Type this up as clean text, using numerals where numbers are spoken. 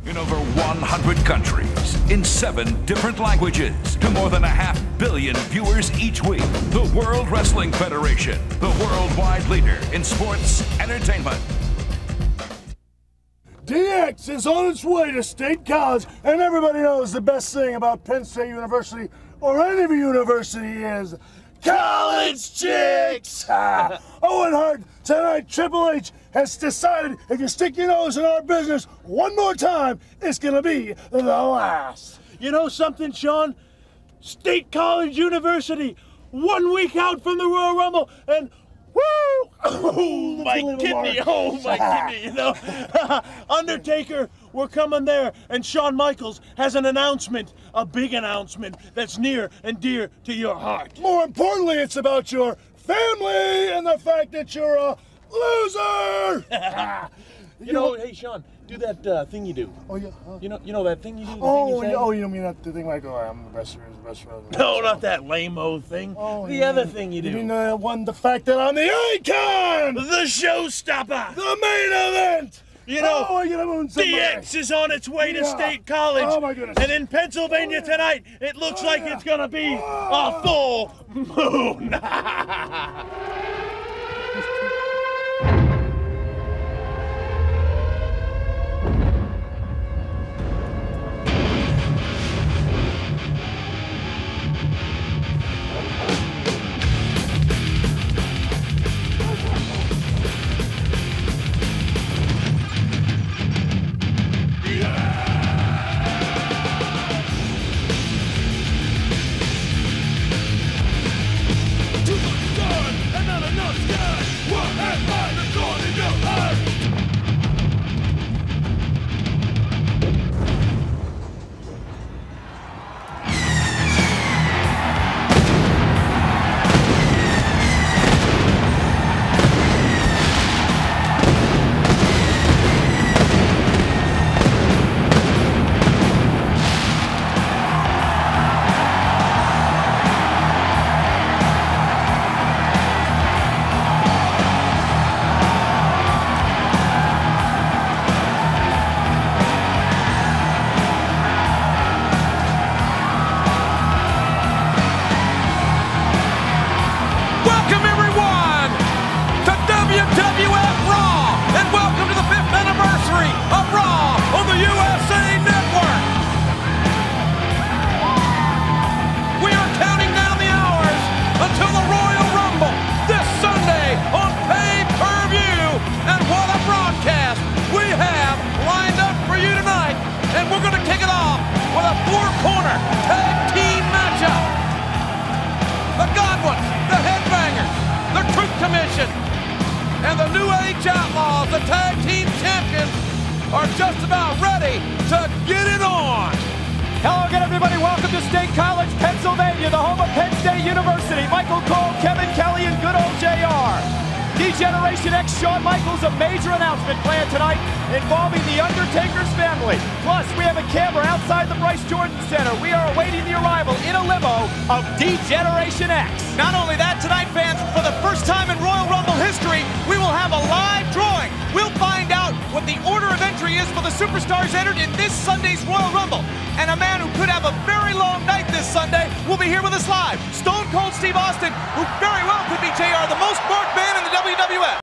In over 100 countries, in 7 different languages, to more than 500 million viewers each week, the World Wrestling Federation, the worldwide leader in sports entertainment. DX is on its way to State College, and everybody knows the best thing about Penn State University, or any university, is college chicks! Owen Hart, tonight Triple H has decided if you stick your nose in our business one more time, it's gonna be the last. You know something, Sean? State College University, 1 week out from the Royal Rumble, and woo! Oh, my kidney, you know. Undertaker, we're coming there, and Shawn Michaels has an announcement, a big announcement that's near and dear to your heart. More importantly, it's about your family and the fact that you're a loser! You know, hey, Sean, do that thing you do. Oh, yeah. You know that thing you do? You mean that the thing like, oh, I'm the best friend. No, not that lame-o thing. Oh, the other thing you do. You mean the fact that I'm the icon! The showstopper! The main event! You know, DX is on its way to State College. Oh, my goodness. And in Pennsylvania tonight, it looks like it's going to be a full moon. Welcome everyone to WWF RAW, and welcome to the 5th anniversary of RAW on the USA Network. We are counting down the hours until the Royal Rumble this Sunday on pay-per-view, and what a broadcast we have lined up for you tonight. And we're going to kick it off with a 4-corner tag team matchup. The Godwins, the Headbangers, the Truth Commission, and the New Age Outlaws, the Tag Team Champions, are just about ready to get it on. Hello again, everybody. Welcome to State College, Pennsylvania, the home of Penn State University. Michael Cole, Kevin Kelly, and good old JR. D-Generation X Shawn Michaels, a major announcement planned tonight involving the Undertaker's family. Plus, we have a camera outside the Bryce Jordan Center. We are awaiting the arrival in a limo of D-Generation X. Not only that, tonight, fans, for the first time in Royal Rumble history, we will have a live drawing. We'll find out what the order of entry is for the superstars entered in this Sunday's Royal Rumble. And a man who could have a very long night this Sunday will be here with us live. Stone Cold Steve Austin, who very well could be JR, the most marked man in the WWF.